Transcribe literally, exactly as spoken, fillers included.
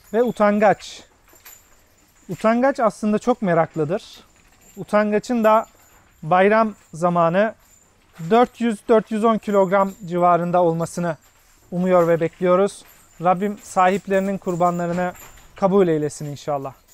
ve utangaç. Utangaç aslında çok meraklıdır. Utangaçın da bayram zamanı dört yüz dört yüz on kilogram civarında olmasını umuyor ve bekliyoruz. Rabbim sahiplerinin kurbanlarını kabul eylesin inşallah.